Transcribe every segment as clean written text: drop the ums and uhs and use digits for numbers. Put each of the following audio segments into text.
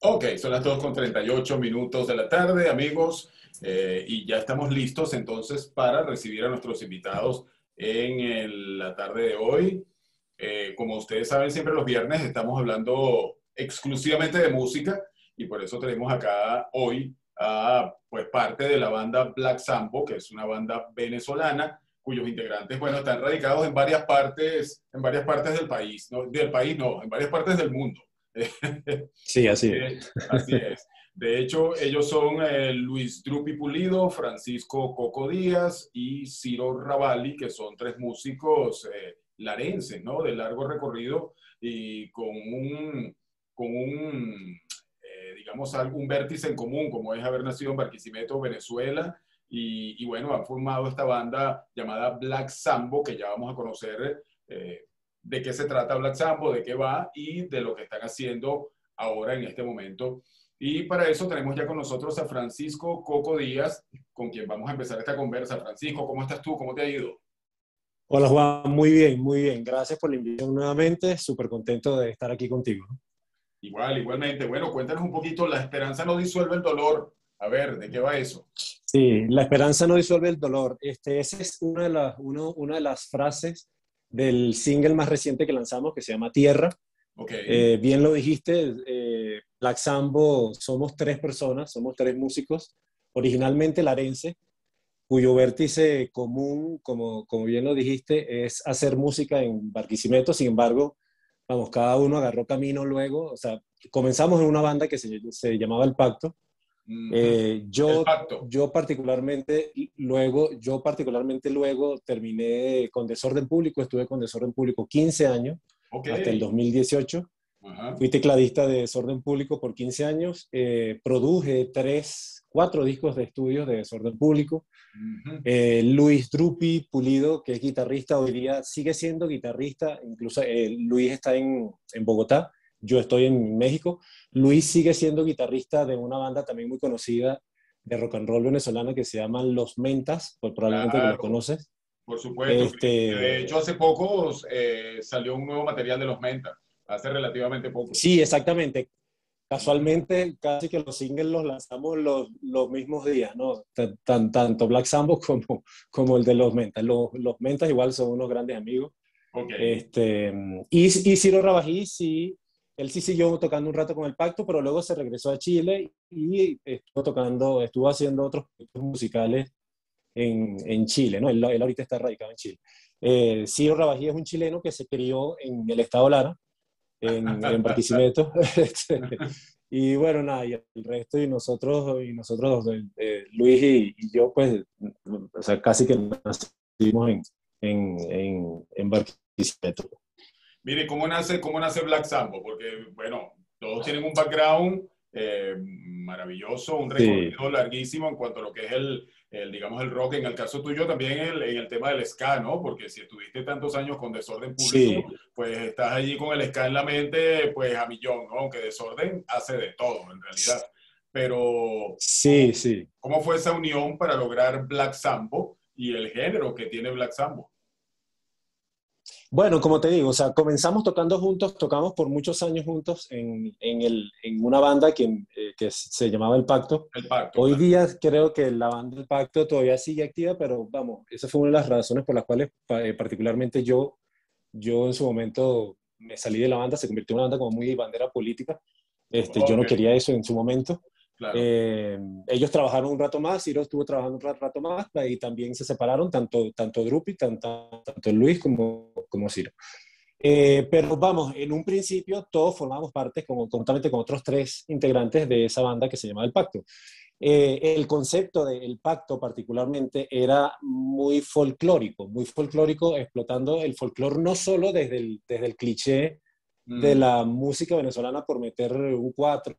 Ok, son las 2:38 de la tarde, amigos, y ya estamos listos entonces para recibir a nuestros invitados en la tarde de hoy. Como ustedes saben, siempre los viernes estamos hablando exclusivamente de música y por eso tenemos acá hoy a pues, parte de la banda Black Sambo, que es una banda venezolana cuyos integrantes, bueno, están radicados en varias partes del país, no, del país no, en varias partes del mundo. Sí, así es. Así es. De hecho, ellos son Luis Drupi Pulido, Francisco Coco Díaz y Ciro Ravalli, que son tres músicos larenses, ¿no? De largo recorrido y con un digamos, algún vértice en común, como es haber nacido en Barquisimeto, Venezuela, y bueno, han formado esta banda llamada Black Sambo, que ya vamos a conocer de qué se trata Black Sambo, de qué va y de lo que están haciendo ahora en este momento. Y para eso tenemos ya con nosotros a Francisco Coco Díaz, con quien vamos a empezar esta conversa. Francisco, ¿cómo estás tú? ¿Cómo te ha ido? Hola Juan, muy bien, muy bien. Gracias por la invitación nuevamente. Súper contento de estar aquí contigo. Igualmente. Bueno, cuéntanos un poquito, la esperanza no disuelve el dolor. A ver, ¿de qué va eso? Sí, la esperanza no disuelve el dolor. Esa es una de las frases del single más reciente que lanzamos, que se llama Tierra. Ok. Bien lo dijiste, Black Sambo somos tres personas, somos tres músicos, originalmente larense, cuyo vértice común, como bien lo dijiste, es hacer música en Barquisimeto. Sin embargo, vamos, cada uno agarró camino luego. O sea, comenzamos en una banda que se llamaba El Pacto. Ujú. Eh, El yo, pacto. yo particularmente luego terminé con Desorden Público, estuve con Desorden Público 15 años, Ok. hasta el 2018. Ajá. Fui tecladista de Desorden Público por 15 años, produje cuatro discos de estudio de Desorden Público. Ujú. Luis Drupi Pulido, que es guitarrista, hoy día sigue siendo guitarrista, incluso Luis está en Bogotá, yo estoy en México. Luis sigue siendo guitarrista de una banda también muy conocida de rock and roll venezolano que se llaman Los Mentas, pues probablemente que los Claro, conoces. por supuesto. Que de hecho, Este, hace poco salió un nuevo material de los Menta, hace relativamente poco. sí, exactamente. Casualmente, casi que los singles los lanzamos los mismos días, ¿no? Tanto Black Sambo como el de los Mentas. Los Mentas igual son unos grandes amigos. Ok. Este, y Ciro Rabají, sí, él sí siguió tocando un rato con el Pacto, pero luego se regresó a Chile y estuvo haciendo otros proyectos musicales en Chile, ¿no? Él ahorita está radicado en Chile. Ciro Rabají es un chileno que se crió en el estado Lara, en Barquisimeto. Y bueno, nada, y el resto y nosotros Luis y yo, pues, o sea, casi que nacimos en Barquisimeto. Mire, cómo nace Black Sambo? Porque, bueno, todos tienen un background maravilloso, un Sí, recorrido larguísimo en cuanto a lo que es digamos, el rock. En el caso tuyo también en el tema del ska, ¿no? Porque si estuviste tantos años con Desorden Público, sí, pues estás allí con el ska en la mente, pues a millón, ¿no? Aunque Desorden hace de todo, en realidad. Pero, sí, sí. ¿cómo fue esa unión para lograr Black Sambo y el género que tiene Black Sambo? Bueno, como te digo, o sea, comenzamos tocando juntos, tocamos por muchos años juntos en una banda que se llamaba El Pacto. El pacto, Hoy claro. día creo que la banda El Pacto todavía sigue activa, pero vamos, esa fue una de las razones por las cuales particularmente yo en su momento me salí de la banda, se convirtió en una banda como muy bandera política. Yo Ok, no quería eso en su momento. claro. Eh, Ellos trabajaron un rato más, Ciro estuvo trabajando un rato más y también se separaron, tanto Drupi, tanto Luis como Ciro. Pero vamos, en un principio todos formamos parte conjuntamente con otros tres integrantes de esa banda que se llama El Pacto. El concepto del pacto particularmente era muy folclórico, explotando el folclore no solo desde el cliché de Mm, la música venezolana por meter un cuatro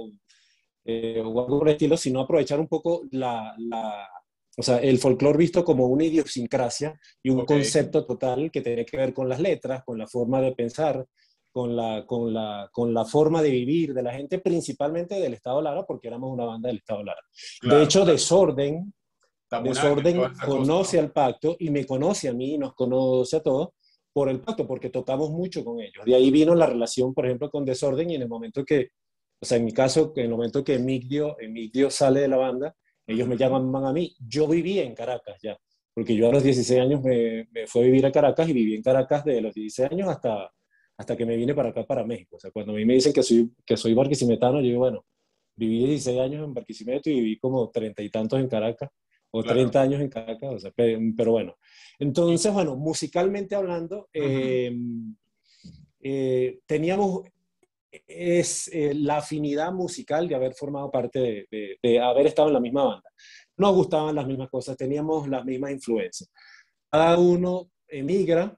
o algo por el estilo, sino aprovechar un poco o sea, el folclore visto como una idiosincrasia y un ok, concepto total que tiene que ver con las letras, con la forma de pensar, con la forma de vivir de la gente, principalmente del Estado Lara, porque éramos una banda del Estado Lara. De claro, hecho, claro. Tamunaje, Desorden todas esas cosas, conoce ¿no? al pacto y me conoce a mí y nos conoce a todos por el pacto, porque tocamos mucho con ellos. De ahí vino la relación, por ejemplo, con Desorden y en el momento O sea, en mi caso, en el momento que Emigdio sale de la banda, ellos me llaman a mí. Yo vivía en Caracas ya, porque yo a los 16 años me fui a vivir a Caracas y viví en Caracas de los 16 años hasta que me vine para acá, para México. O sea, cuando a mí me dicen que soy barquisimetano, yo digo, bueno, viví 16 años en Barquisimeto y viví como 30 y tantos en Caracas, o Claro. 30 años en Caracas, o sea, pero bueno. Entonces, bueno, musicalmente hablando, Ujú. teníamos la afinidad musical de haber formado parte de haber estado en la misma banda. Nos gustaban las mismas cosas, teníamos las mismas influencias. Cada uno emigra,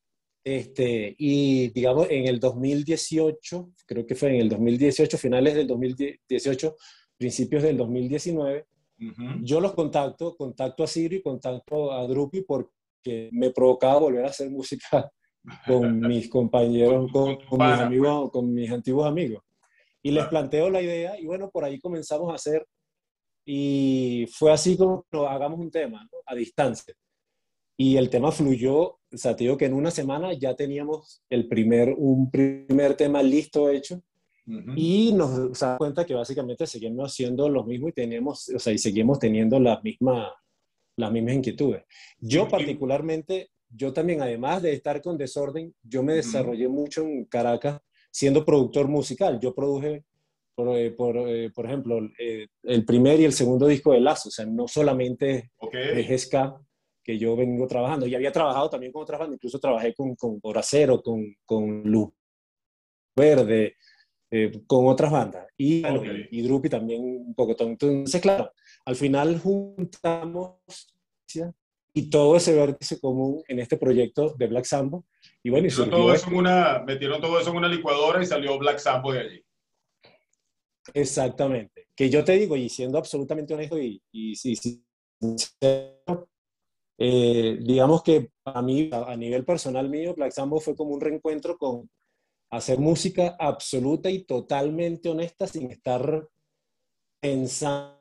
y digamos en el 2018, creo que fue en el 2018, finales del 2018, principios del 2019, Ujú. yo los contacto a Siri, contacto a Drupi porque me provocaba volver a hacer música con mis compañeros, Con tus con mis panas, pues. amigos, con mis antiguos amigos. Y les Claro. planteo la idea y bueno, por ahí comenzamos a hacer y fue así como "No, hagamos un tema, ¿no? A distancia". Y el tema fluyó, o sea, te digo que en una semana ya teníamos un primer tema listo hecho Ujú. y nos dimos cuenta que básicamente seguimos haciendo lo mismo y teníamos, o sea, y seguimos teniendo las mismas inquietudes. Yo Y- particularmente, yo también, además de estar con Desorden, yo me ujú. desarrollé mucho en Caracas siendo productor musical. Yo produje, por ejemplo, el primer y el segundo disco de Lazo, o sea, no solamente Ok. es ska que yo vengo trabajando, y había trabajado también con otras bandas, incluso trabajé con Horacero, con Luz Verde, con otras bandas, y bueno, Ok. y Drupi también un poco. Entonces, claro, al final juntamos y todo ese vértice común en este proyecto de Black Sambo, y bueno, y surgió esto. Metieron todo eso en una licuadora y salió Black Sambo de allí. Exactamente. Que yo te digo, y siendo absolutamente honesto y sincero, digamos que a mí, a nivel personal mío, Black Sambo fue como un reencuentro con hacer música absoluta y totalmente honesta sin estar pensando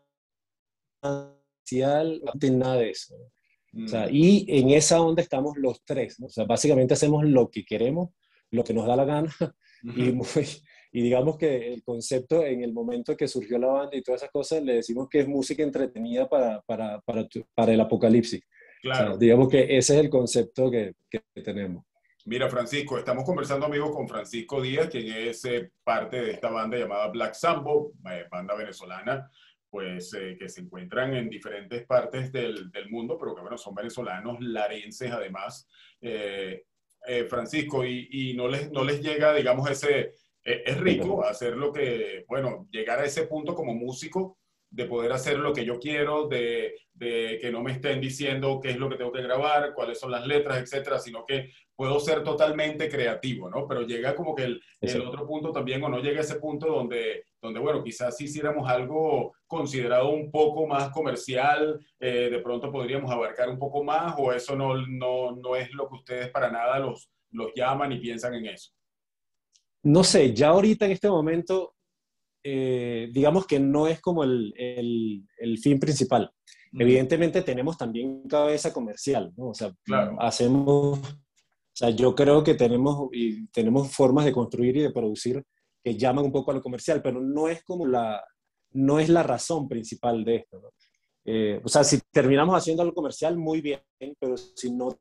en nada de eso. O sea, Mm. y en esa onda estamos los tres, ¿no? O sea, básicamente hacemos lo que queremos, lo que nos da la gana, y, Ujú. muy, y digamos que el concepto en el momento que surgió la banda y todas esas cosas, le decimos que es música entretenida para el apocalipsis. O sea, Claro. digamos que ese es el concepto que tenemos. Mira, Francisco, estamos conversando, amigos, con Francisco Díaz, quien es parte de esta banda llamada Black Sambo, banda venezolana, pues que se encuentran en diferentes partes del mundo, pero que bueno, son venezolanos, larenses además. Eh, Francisco, y no les llega, digamos, es Cuéntame. rico hacer lo que, bueno, llegar a ese punto como músico, de poder hacer lo que yo quiero, de que no me estén diciendo qué es lo que tengo que grabar, cuáles son las letras, etcétera, sino que puedo ser totalmente creativo, ¿no? Pero llega como que el Exacto. otro punto también, o no llega a ese punto donde bueno, quizás si hiciéramos algo considerado un poco más comercial, de pronto podríamos abarcar un poco más, o eso no es lo que ustedes para nada los llaman y piensan en eso. No sé, ya ahorita en este momento, digamos que no es como el fin principal. Mm. Evidentemente tenemos también cabeza comercial, ¿no? O sea, Claro, hacemos, o sea, yo creo que tenemos formas de construir y de producir que llaman un poco a lo comercial, pero no es la razón principal de esto, ¿no? O sea, si terminamos haciendo algo comercial, muy bien, pero si no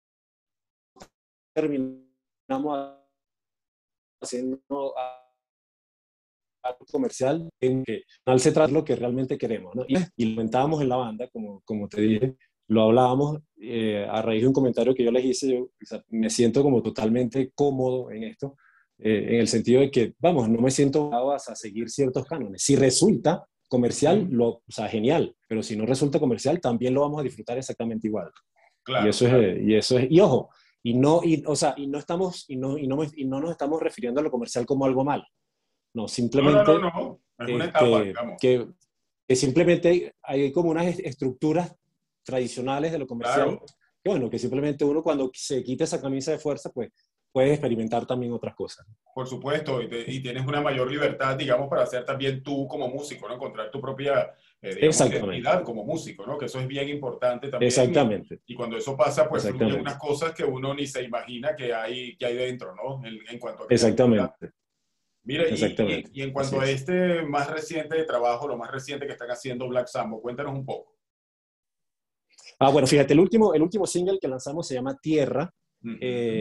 terminamos haciendo algo comercial, en que al se trata de lo que realmente queremos, ¿no? Y lo comentábamos en la banda, como te dije, lo hablábamos a raíz de un comentario que yo les hice. Yo, o sea, me siento como totalmente cómodo en esto, en el sentido de que, vamos, no me siento obligado a seguir ciertos cánones. Si resulta comercial, ujú, o sea, genial, pero si no resulta comercial, también lo vamos a disfrutar exactamente igual. Y claro, eso es, claro. y ojo, o sea, y no estamos, y no nos estamos refiriendo a lo comercial como algo malo. No, No, no, no, simplemente no. Es una eh, etapa, que, digamos. que, que simplemente hay como unas estructuras tradicionales de lo comercial, Claro. que bueno, que simplemente uno cuando se quita esa camisa de fuerza, pues puede experimentar también otras cosas. Por supuesto, y tienes una mayor libertad, digamos, para ser también tú como músico, ¿no? Encontrar tu propia, digamos, Exactamente, identidad como músico, ¿no? Que eso es bien importante también. exactamente, Y cuando eso pasa, pues fluyen unas exactamente, cosas que uno ni se imagina que hay dentro, ¿no? En cuanto a creatividad. exactamente. Mira, Exactamente. y en Así cuanto a es. este más reciente trabajo, lo más reciente que están haciendo Black Sambo, cuéntanos un poco. Bueno, fíjate, el último single que lanzamos se llama Tierra. Ujú.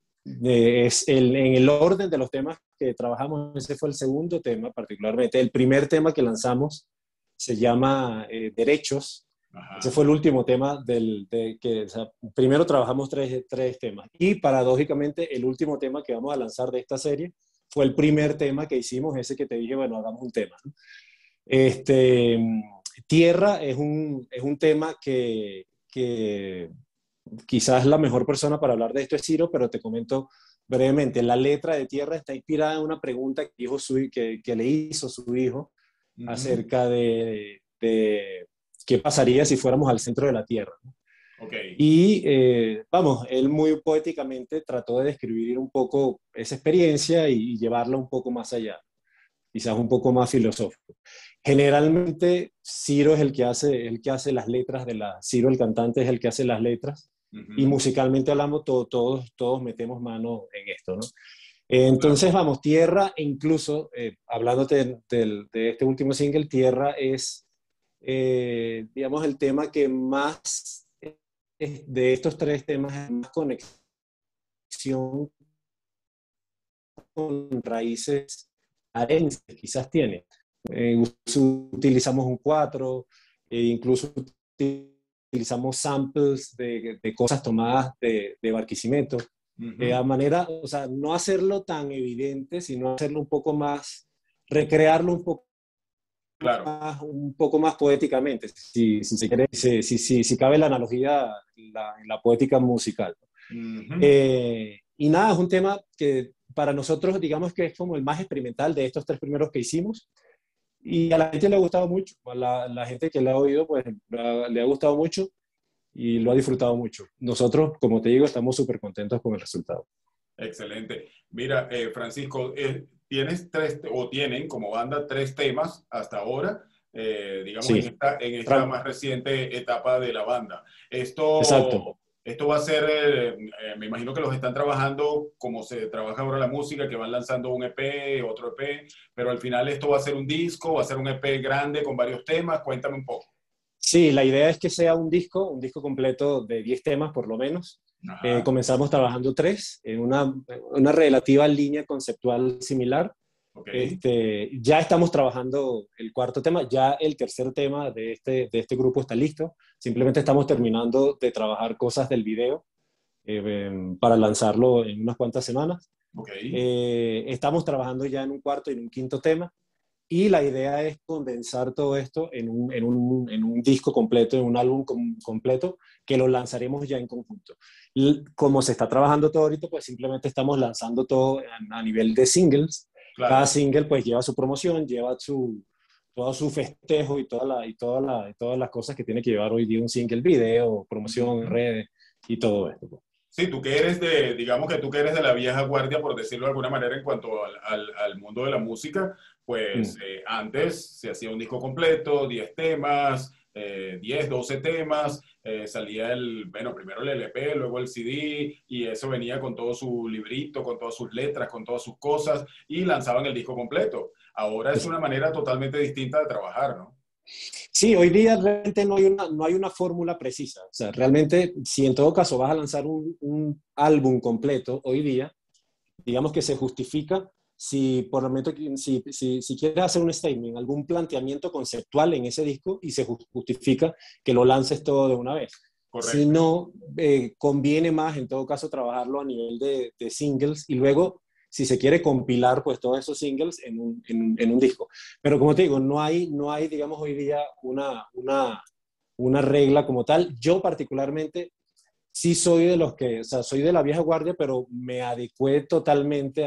En el orden de los temas que trabajamos, ese fue el segundo tema particularmente. El primer tema que lanzamos se llama Derechos. Ese Ajá. fue el último tema o sea, primero trabajamos tres temas. Y paradójicamente, el último tema que vamos a lanzar de esta serie fue el primer tema que hicimos, ese que te dije, bueno, hagamos un tema, ¿no? Este, Tierra es un tema que quizás la mejor persona para hablar de esto es Ciro, pero te comento brevemente. La letra de Tierra está inspirada en una pregunta que le hizo su hijo Ujú. acerca de qué pasaría si fuéramos al centro de la Tierra, ¿no? Ok, Y vamos, él muy poéticamente trató de describir un poco esa experiencia y llevarla un poco más allá, quizás un poco más filosófico. Generalmente Ciro es el que hace las letras Ciro el cantante es el que hace las letras y ujú, musicalmente hablando todos metemos mano en esto, ¿no? claro, Entonces vamos, Tierra, incluso hablándote de este último single, Tierra es, digamos, el tema que más, de estos tres temas, es más conexión con raíces arenses, quizás tiene. Utilizamos un 4, incluso utilizamos samples de cosas tomadas de Barquisimeto, ujú, a manera, o sea, no hacerlo tan evidente, sino hacerlo un poco más, recrearlo claro. un poco más poéticamente, si se quiere, si cabe la analogía en la poética musical. Ujú. Y nada, es un tema que para nosotros, digamos que es como el más experimental de estos tres primeros que hicimos. Y a la gente le ha gustado mucho. A la gente que le ha oído, pues le ha gustado mucho y lo ha disfrutado mucho. Nosotros, como te digo, estamos súper contentos con el resultado. Excelente. Mira, Francisco, tienes tres, o tienen como banda tres temas hasta ahora, digamos, Sí, en esta más reciente etapa de la banda. exacto. Esto va a ser, me imagino que los están trabajando como se trabaja ahora la música, que van lanzando un EP, otro EP, pero al final esto va a ser un disco, va a ser un EP grande con varios temas. Cuéntame un poco. Sí, la idea es que sea un disco completo de 10 temas por lo menos. Ajá, Comenzamos trabajando tres en una relativa línea conceptual similar. ok, Ya estamos trabajando el cuarto tema, ya el tercer tema de este grupo está listo. Simplemente estamos terminando de trabajar cosas del video para lanzarlo en unas cuantas semanas. ok. Estamos trabajando ya en un cuarto y en un quinto tema. Y la idea es condensar todo esto en un disco completo, en un álbum completo, que lo lanzaremos ya en conjunto. Y como se está trabajando todo ahorita, pues simplemente estamos lanzando todo a nivel de singles. Cada Claro. single pues lleva su promoción, todo su festejo y todas las cosas que tiene que llevar hoy día un single, video, promoción en Ujú. redes y todo esto, pues. Sí, tú que eres de, digamos que tú que eres de la vieja guardia, por decirlo de alguna manera, en cuanto al mundo de la música, pues Mm. antes se hacía un disco completo, 10 temas, 10, 12 temas, salía bueno, primero el LP, luego el CD, y eso venía con todo su librito, con todas sus letras, con todas sus cosas, y lanzaban el disco completo. Ahora es una manera totalmente distinta de trabajar, ¿no? Sí, hoy día realmente no hay una fórmula precisa. O sea, realmente, si en todo caso vas a lanzar un álbum completo hoy día, digamos que se justifica si por lo menos si quieres hacer un statement, algún planteamiento conceptual en ese disco y se justifica que lo lances todo de una vez. Si Correcto. no, conviene más en todo caso trabajarlo a nivel de singles y luego, si se quiere compilar, pues todos esos singles en un disco. Pero como te digo, no hay digamos, hoy día una regla como tal. Yo particularmente sí soy de los que, o sea, soy de la vieja guardia, pero me adecué totalmente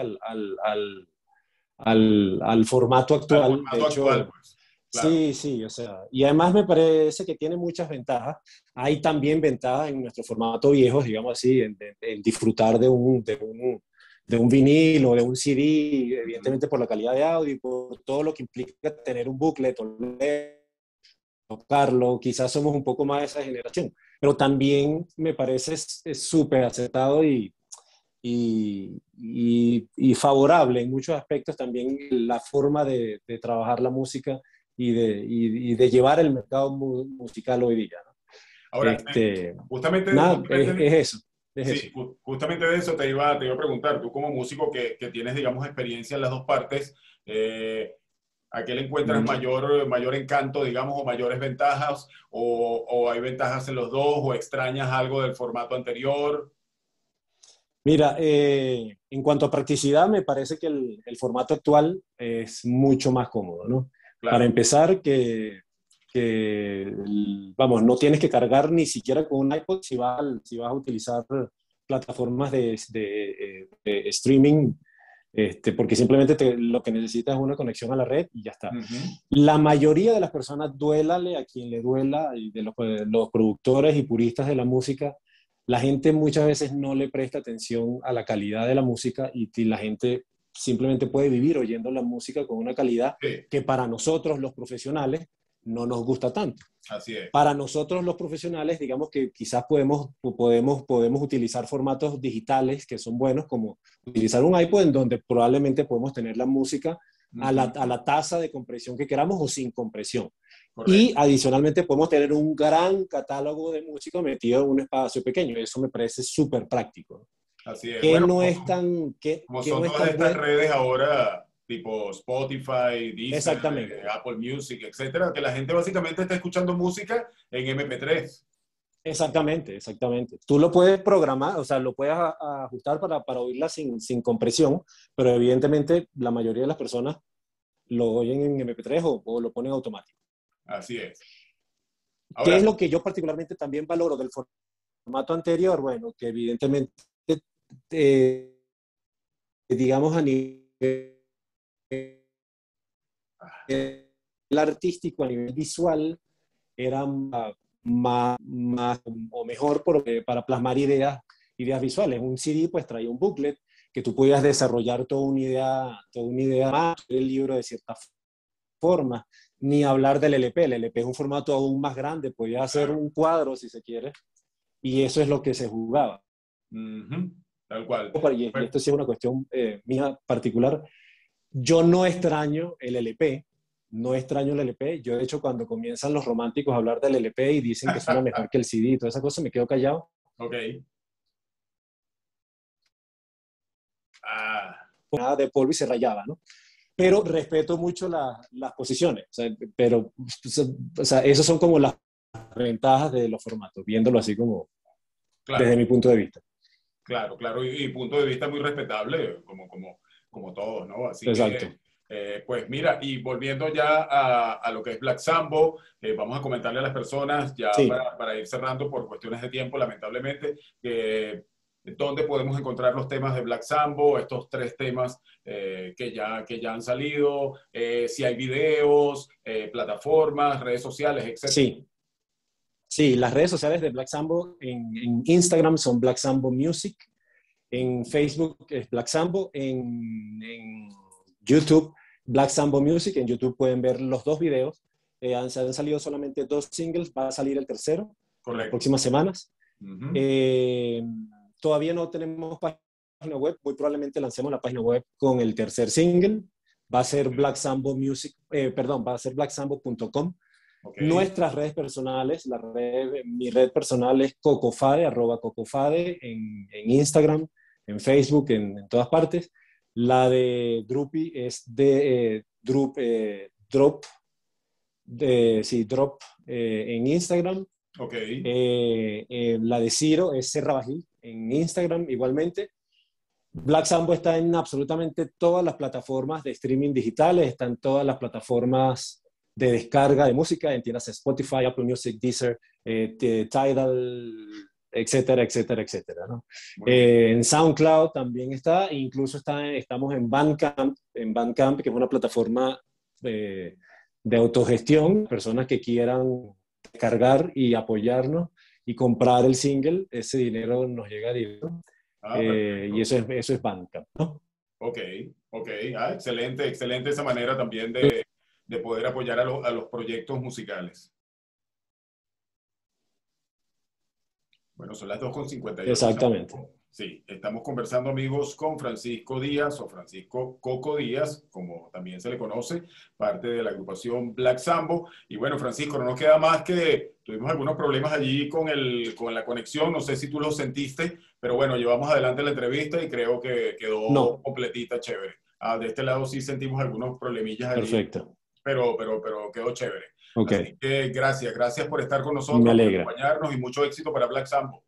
al formato Al actual. De formato actual, hecho, pues. Claro. sí, sí, o sea, y además me parece que tiene muchas ventajas. Hay también ventajas en nuestro formato viejo, digamos así, en disfrutar de un vinilo, de un CD, Ujú. evidentemente por la calidad de audio y por todo lo que implica tener un booklet, tocarlo, quizás somos un poco más de esa generación, pero también me parece es súper acertado y favorable en muchos aspectos también la forma de trabajar la música y de llevar el mercado musical hoy día, ¿no? Ahora, justamente, Nada, justamente, es eso, es eso. sí, justamente de eso te iba a preguntar, tú como músico que tienes, digamos, experiencia en las dos partes, ¿a qué le encuentras Mm. mayor encanto, digamos, o mayores ventajas? O hay ventajas en los dos? ¿O extrañas algo del formato anterior? Mira, en cuanto a practicidad, me parece que el formato actual es mucho más cómodo, ¿no? Para Claro. empezar, vamos, no tienes que cargar ni siquiera con un iPod si vas a utilizar plataformas de streaming, porque simplemente lo que necesitas es una conexión a la red y ya está. Ujú. La mayoría de las personas, duélale a quien le duela, y de los productores y puristas de la música, la gente muchas veces no le presta atención a la calidad de la música y la gente simplemente puede vivir oyendo la música con una calidad Sí, que para nosotros los profesionales no nos gusta tanto. así es. Para nosotros los profesionales, digamos que quizás podemos utilizar formatos digitales que son buenos, como utilizar un iPod en donde probablemente podemos tener la música a la, Ujú. a la tasa de compresión que queramos o sin compresión. Y Correcto. adicionalmente podemos tener un gran catálogo de música metido en un espacio pequeño. Eso me parece súper práctico. Así es. Que Bueno, no es tan, como que son no es todas tan estas bueno. redes ahora, tipo Spotify, Deezer, Exactamente. Apple Music, etcétera, que la gente básicamente está escuchando música en MP3. Exactamente, exactamente. Tú lo puedes programar, o sea, lo puedes ajustar para oírla sin compresión, pero evidentemente la mayoría de las personas lo oyen en MP3 o lo ponen automático. Así es. ¿Qué Ahora, es lo que yo particularmente también valoro del formato anterior? Bueno, que evidentemente, eh, digamos, a nivel artístico, a nivel visual, era más o mejor para plasmar ideas visuales. Un CD pues traía un booklet que tú podías desarrollar toda una idea más del libro de cierta forma, ni hablar del LP. El LP es un formato aún más grande, podía hacer claro. un cuadro si se quiere, y eso es lo que se jugaba. Ujú. Tal cual. Y Bueno, esto sí es una cuestión mía particular. Yo no extraño el LP, no extraño el LP. Yo, de hecho, cuando comienzan los románticos a hablar del LP y dicen que suena mejor que el CD y toda esa cosa, me quedo callado. ok. Ah, Nada de polvo y se rayaba, ¿no? Pero respeto mucho las posiciones. O sea, pero, o sea, esas son como las ventajas de los formatos, viéndolo así como desde claro, mi punto de vista. claro, claro. Y punto de vista muy respetable, como todos, ¿no? Así Exacto. que, pues mira, y volviendo ya a lo que es Black Sambo, vamos a comentarle a las personas, ya Sí, para ir cerrando por cuestiones de tiempo, lamentablemente, que dónde podemos encontrar los temas de Black Sambo, estos tres temas que ya han salido, si hay videos, plataformas, redes sociales, etcétera. sí. Sí, las redes sociales de Black Sambo en Instagram son Black Sambo Music, en Facebook es Black Sambo, en YouTube Black Sambo Music, en YouTube pueden ver los dos videos. Se han salido solamente dos singles, va a salir el tercero en las Correcto. próximas semanas. Ujú. Eh, Todavía no tenemos página web, muy probablemente lancemos la página web con el tercer single. Va a ser Black Sambo Music, perdón, va a ser blacksambo.com. Ok, Nuestras redes personales, mi red personal es Cocofade, @Cocofade en Instagram, en Facebook, en todas partes. La de Drupi es de Drop, sí, Drop en Instagram. ok. La de Ciro es Serra Bají en Instagram igualmente. Black Sambo está en absolutamente todas las plataformas de streaming digitales, está en todas las plataformas de descarga de música, entiendas Spotify, Apple Music, Deezer, Tidal, etcétera, etcétera, etcétera, ¿no? Muy bien. En SoundCloud también está, incluso estamos en Bandcamp, que es una plataforma de autogestión, personas que quieran descargar y apoyarnos y comprar el single, ese dinero nos llega directo. Ah, Y perfecto. eso es banca, ¿no? Ok, ok. Ah, excelente, excelente esa manera también de poder apoyar a los proyectos musicales. Bueno, son las 2:58. Exactamente. Sí, estamos conversando, amigos, con Francisco Díaz, o Francisco Coco Díaz, como también se le conoce, parte de la agrupación Black Sambo. Y bueno, Francisco, no nos queda más que tuvimos algunos problemas allí con la conexión, no sé si tú lo sentiste, pero bueno, llevamos adelante la entrevista y creo que quedó No, completita, chévere. Ah, de este lado sí sentimos algunos problemillas allí, perfecto. pero quedó chévere. Ok, Así que gracias por estar con me nosotros, por alegra. acompañarnos y mucho éxito para Black Sambo.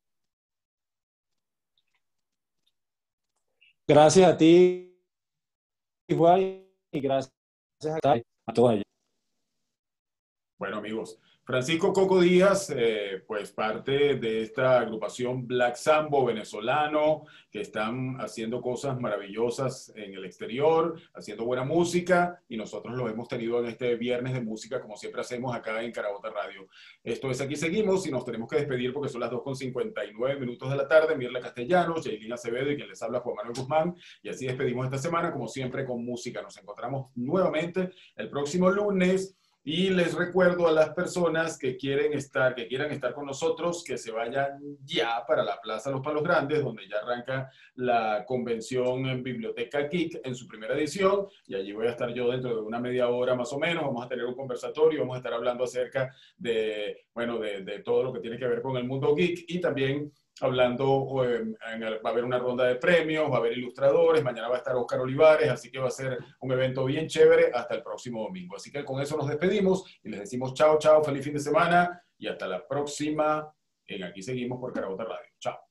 Gracias a ti, Juan, y gracias a todos allá. Bueno, amigos, Francisco Coco Díaz, pues parte de esta agrupación Black Sambo venezolano, que están haciendo cosas maravillosas en el exterior, haciendo buena música, y nosotros lo hemos tenido en este viernes de música, como siempre hacemos acá en Carabota Radio. Esto es Aquí Seguimos, y nos tenemos que despedir porque son las 2:59 de la tarde. Mirla Castellanos, Jaylin Acevedo y quien les habla Juan Manuel Guzmán, y así despedimos esta semana, como siempre, con música. Nos encontramos nuevamente el próximo lunes. Y les recuerdo a las personas que quieran estar con nosotros, que se vayan ya para la Plaza Los Palos Grandes, donde ya arranca la convención en Biblioteca Geek en su primera edición. Y allí voy a estar yo dentro de una media hora más o menos. Vamos a tener un conversatorio, vamos a estar hablando acerca de todo lo que tiene que ver con el mundo geek y también hablando, va a haber una ronda de premios, va a haber ilustradores, mañana va a estar Oscar Olivares, así que va a ser un evento bien chévere hasta el próximo domingo. Así que con eso nos despedimos y les decimos chao, chao, feliz fin de semana y hasta la próxima en Aquí Seguimos por Carabota Radio. Chao.